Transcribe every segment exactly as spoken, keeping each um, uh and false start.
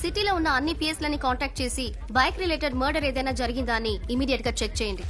సిటీలో ఉన్న అన్ని పిఎస్ లని కాంటాక్ట్ చేసి బైక్ రిలేటెడ్ మర్డర్ ఏదైనా జరిగిందా అని ఇమీడియట్ గా చెక్ చేయండి.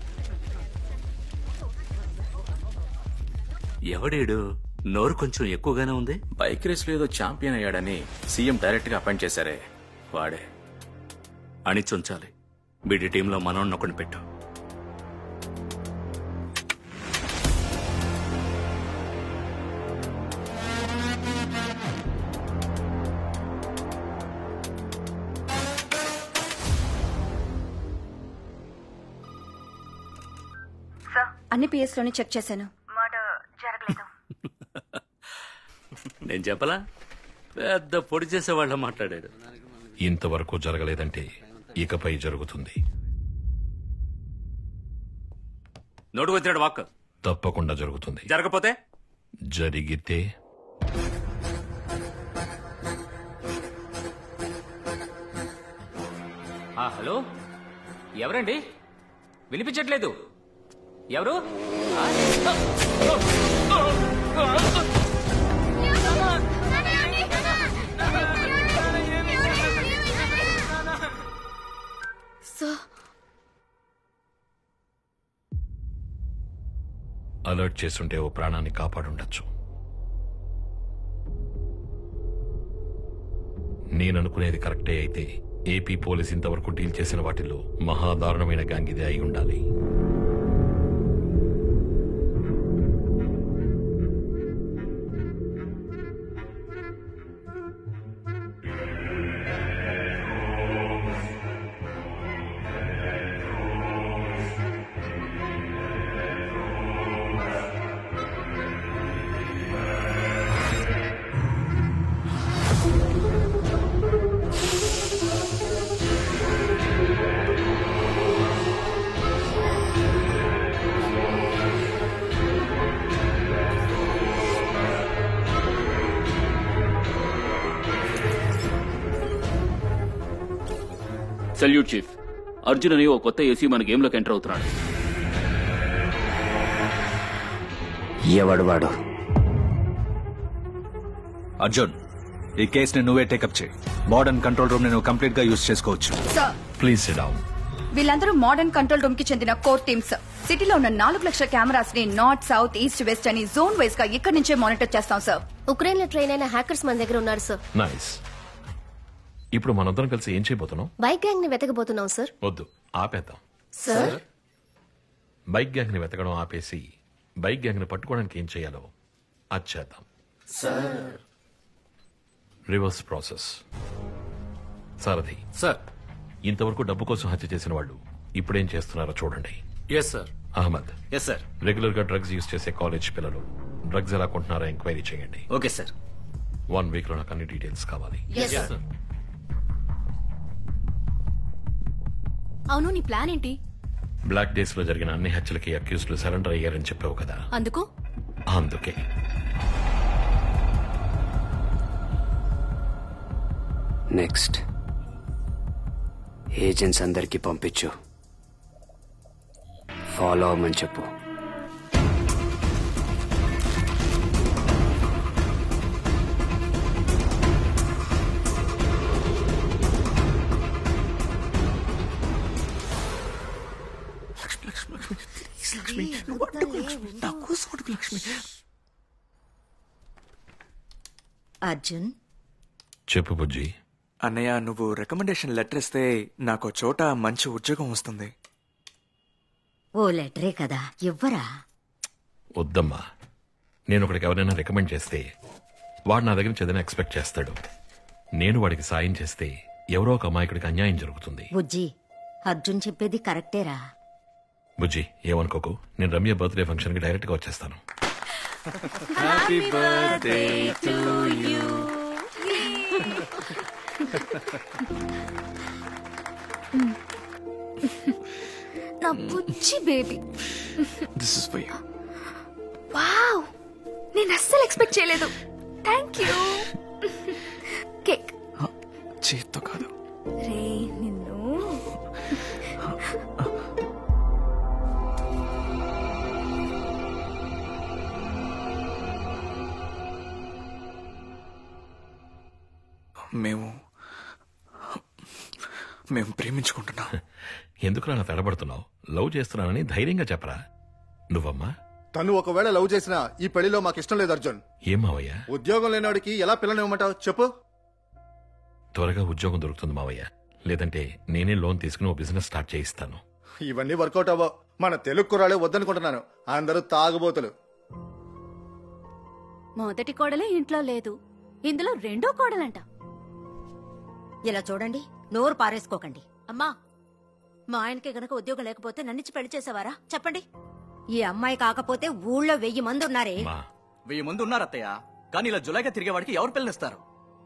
ఎవడేడు? నోరు కొంచెం ఎక్కువగానే ఉంది. బైక్ రేస్ లో ఏదో ఛాంపియన్ అయ్యాడని సీఎం డైరెక్ట్ గా అపాయింట్ చేశారే, వాడే. అణిచుంచాలి. వీడి టీంలో మనోడిని ఒకటి పెట్టు. అన్ని పిఎస్ లోని చెక్ చేశాను. నేను చెప్పలా, పెద్ద పొడి చేసేవాళ్ళ మాట్లాడాడు. ఇంతవరకు జరగలేదంటే ఇకపై జరుగుతుంది. నోటుకు వచ్చాడు వాక్. తప్పకుండా జరుగుతుంది. జరగపోతే? జరిగితే హలో, ఎవరండి? వినిపించట్లేదు. ఎవరు? అలర్ట్ చేస్తుంటే ఓ ప్రాణాన్ని కాపాడుండొచ్చు. నేననుకునేది కరెక్టే అయితే ఏపీ పోలీస్ ఇంతవరకు డీల్ చేసిన వాటిల్లో మహాదారుణమైన గ్యాంగ్ ఇదే అయి ఉండాలి. Salute chief. అర్జున్ అని ఓ కొత్త ఏసీ మన గేమ్ లోకి ఎంటర్ అవుతున్నాడు. ఎవడు వాడు? అర్జున్, ఈ కేసుని నువ్వే టేకప్ చేయి. మోడర్న్ కంట్రోల్ రూమ్ ని నువ్వు కంప్లీట్ గా యూజ్ చేసుకోవచ్చు. Please sit down. వీళ్ళందరూ మోడర్న్ కంట్రోల్ రూమ్ కి చెందిన కోర్ టీమ్స్. సిటీలో ఉన్న నాలుగు లక్షల కెమెరాస్ ని నార్త్, సౌత్, ఈస్ట్, వెస్ట్ అని జోన్ వైజ్ గా ఇక్కడి నుంచే మానిటర్ చేస్తాం సార్. ఉక్రెయిన్ లో ట్రైన్ అయిన హ్యాకర్స్ మన దగ్గర ఉన్నారు సార్. నైస్. ఇప్పుడు మనందరం కలిసి ఏం చేయబోతున్నాం? బైక్ గ్యాంగ్ ని వెతకబోతున్నాం సార్. వద్దు, ఆపేద్దాం సార్. బైక్ గ్యాంగ్ ని వెతకడం ఆపేసి బైక్ గ్యాంగ్ ని పట్టుకోవడానికి ఏం చేయాలో అది చేద్దాం sir. Reverse process. Sarathi sir, ఇంతవరకు డబ్బు కోసం హత్య చేసిన వాళ్ళు ఇప్పుడేం చేస్తున్నారో చూడండి. Yes sir. Ahmed, yes sir. Regular గా డ్రగ్స్ యూజ్ చేసే కాలేజ్ పిల్లలు డ్రగ్స్ ఎలా కొంటున్నారో ఎంక్వైరీ చేయండి. Okay sir. వన్ వీక్ లో నాకు అన్ని డీటెయిల్స్ కావాలి. అవును, నీ ప్లాన్ ఏంటి? బ్లాక్ డేస్ లో జరిగిన అన్ని హత్యలకి అక్యూజ్లు సరెండర్ అయ్యారని చెప్పావు కదా, అందుకు అందుకే నెక్స్ట్ ఏజెంట్స్ అందరికీ పంపించు. ఫాలో అవ్వమని చెప్పు. అర్జున్, చెప్పు బుజ్జి. అన్నయ్య, నువ్వు రికమెండేషన్ లెటర్ ఇస్తే నాకు చోట మంచి ఉద్యోగం వస్తుంది. ఓ లెటరే కదా, ఇవ్వరా? వద్దమ్మా, నేను ఒకడికి ఎవరైనా రికమెండ్ చేస్తే వాడు నా దగ్గర చదివిన ఎక్స్పెక్ట్ చేస్తాడు. నేను వాడికి సాయం చేస్తే ఎవరో ఒక అమాయకుడికి అన్యాయం జరుగుతుంది. బుజ్జి, అర్జున్ చెప్పేది కరెక్టేరా. బుజ్జి, ఏమనుకోకు, నేను రమ్య బర్త్డే ఫంక్షన్ కి డైరెక్ట్ గా వచ్చేస్తాను. Happy birthday to you. నా బుజ్జి baby. This is for you. Wow, నేను అస్సలు ఎక్స్పెక్ట్ చేయలేదు. Thank you. కేక్ చేత్తో కాదు. రే నిన్ను. మేము మేము ప్రేమించుకుంటున్నాం. ఎందుకు అలా తడబడుతున్నావు? లవ్ చేస్తున్నానని ధైర్యంగా చెప్పరా. నువ్వమ్మా? తను ఒకవేళ లవ్ చేసినా ఈ పెళ్లిలో మాకు ఇష్టం లేదు అర్జున్. ఏం మావయ్య? ఉద్యోగం లేనివాడికి ఎలా పిల్లనివ్వమంటావు చెప్పు. త్వరగా ఉద్యోగం దొరుకుతుంది మావయ్య, లేదంటే నేనే లోన్ తీసుకుని ఓ బిజినెస్ స్టార్ట్ చేయిస్తాను. ఇవన్నీ వర్కౌట్ అవ్వవు. మన తెలుగు కుర్రాలే వద్దనుకుంటున్నాను. అందరూ తాగుబోతులు. మొదటి కోడలే ఇంట్లో లేదు, ఇందులో రెండో కోడలంట. ఇలా చూడండి, నోరు పారేసుకోకండి. అమ్మా, మా ఆయనకి గనక ఉద్యోగం లేకపోతే నన్నిచ్చి పెళ్లి చేసేవారా చెప్పండి. ఈ అమ్మాయి కాకపోతే ఊళ్ళో వెయ్యి మంది ఉన్నారే. వెయ్యి మంది ఉన్నారు అత్తయ్య, కానీ ఇలా జులాయిగా తిరిగేవాడికి ఎవరు పిల్లనిస్తారు?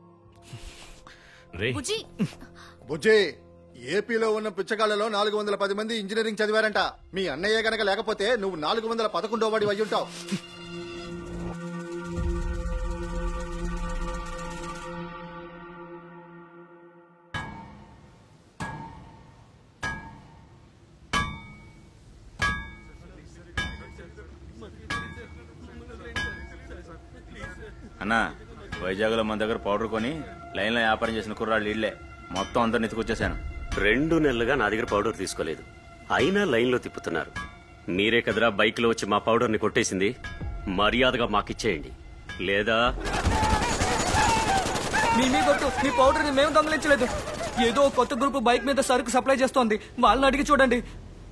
బుజ్జి, ఏపీలో ఉన్న పిచ్చగాళ్లలో నాలుగు వందల పది మంది ఇంజనీరింగ్ చదివారంట. మీ అన్నయ్య గనక లేకపోతే నువ్వు నాలుగు వందల పదకొండో వాడి అయ్యుంటావు. అన్నా, వైజాగ్ లో మన దగ్గర పౌడర్ కొని లైన్ లో వ్యాపారం చేసిన కుర్రాళ్ళు ఇళ్లే మొత్తం అందరిని ఎత్తుకొచ్చేసాను. రెండు నెలలుగా నా దగ్గర పౌడర్ తీసుకోలేదు, అయినా లైన్ లో తిప్పుతున్నారు. మీరే కదరా బైక్ లో వచ్చి మా పౌడర్ ని కొట్టేసింది. మర్యాదగా మాకిచ్చేయండి, లేదా మేమే కొట్టు. మీ పౌడర్ ని మేము దొంగలించలేదు. ఏదో కొత్త గ్రూప్ బైక్ మీద సరుకు సప్లై చేస్తోంది, వాళ్ళని అడిగి చూడండి.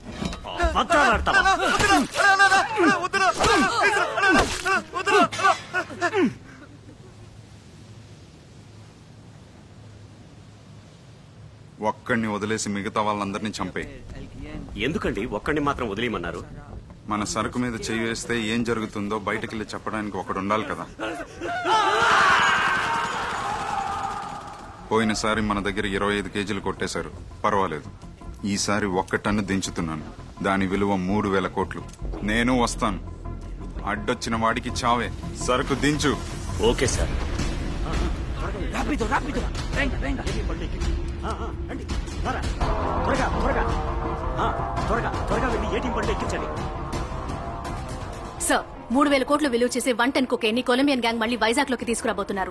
ఒక్కడిని వదిలేసి మిగతా వాళ్ళందరినీ చంపే. ఎందుకండి ఒక్కడిని మాత్రం వదిలేయమన్నారు? మన సరుకు మీద చెయ్యి వేస్తే ఏం జరుగుతుందో బయటకెళ్ళి చెప్పడానికి ఒకడు ఉండాలి కదా. పోయినసారి మన దగ్గర ఇరవై ఐదు కేజీలు కొట్టేశారు, పర్వాలేదు. ఈసారి ఒక్క టన్ను దించుతున్నాను, దాని విలువ మూడు వేల కోట్లు. నేను వస్తాను, అడ్డొచ్చిన వాడికి చావే. సరుకు దించు. Okay sir. సార్, మూడు వేల కోట్లు విలువ చేసే one ten cocaine Colombian gang మళ్ళీ వైజాగ్ లోకి తీసుకురాబోతున్నారు.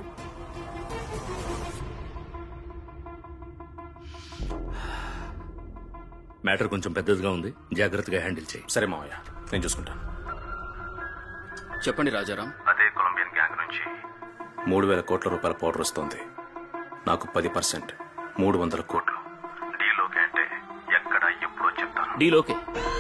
మ్యాటర్ కొంచెం పెద్దదిగా ఉంది, జాగ్రత్తగా హ్యాండిల్ చేయి. సరే మావయ్య, నేను చూసుకుంటాను. చెప్పండి రాజారాం. అదే కొలంబియన్ గ్యాంగ్ నుంచి మూడు వేల కోట్ల రూపాయల పౌడర్ వస్తుంది. నాకు పది పర్సెంట్, మూడు వందల కోట్లు. డీలోకే అంటే ఎక్కడ ఎప్పుడో చెప్తాను. డీలోకే.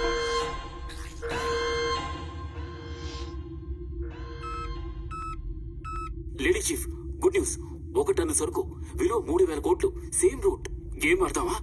Lady chief, good news. ఒక టన్ను సరుకు, విలువ మూడు వేల కోట్లు. Same route. గేమ్ ఆడతావా?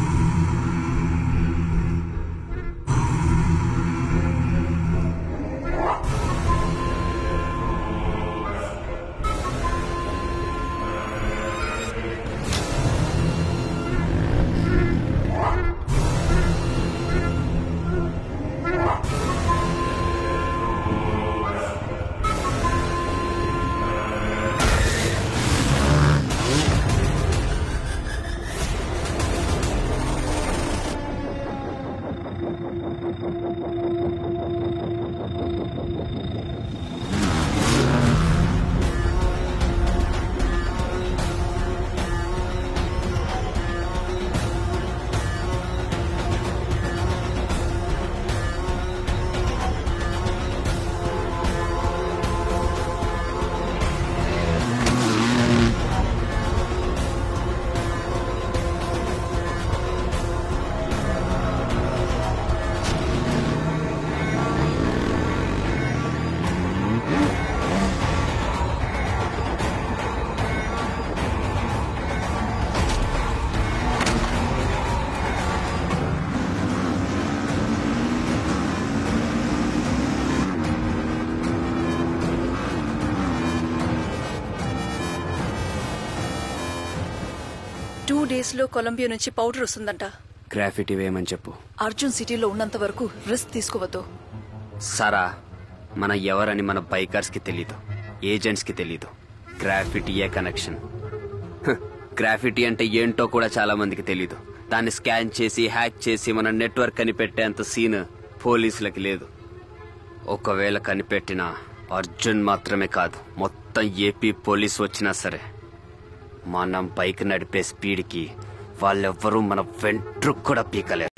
టూ డేస్ లో కొలంబియా నుంచి పౌడర్ వస్తుందంట. గ్రాఫిటీ వేయమని చెప్పు. అర్జున్ సిటీలో ఉన్నంత వరకు రిస్క్ తీసుకోవద్దు. సారా, మన ఎవరని మన బైకర్స్ కి తెలీదు, ఏజెంట్స్ కి తెలీదు. గ్రాఫిటీయే కనెక్షన్. గ్రాఫిటీ అంటే ఏంటో కూడా చాలా మందికి తెలీదు. దాన్ని స్కాన్ చేసి హ్యాక్ చేసి మన నెట్వర్క్ కనిపెట్టేంత సీన్ పోలీసులకి లేదు. ఒకవేళ కనిపెట్టినా అర్జున్ మాత్రమే కాదు, మొత్తం ఏపీ పోలీసు వచ్చినా సరే మనం బైక్ నడిపే స్పీడ్కి వాళ్ళెవ్వరూ మన వెంట్రుకు కూడా పీకలేరు.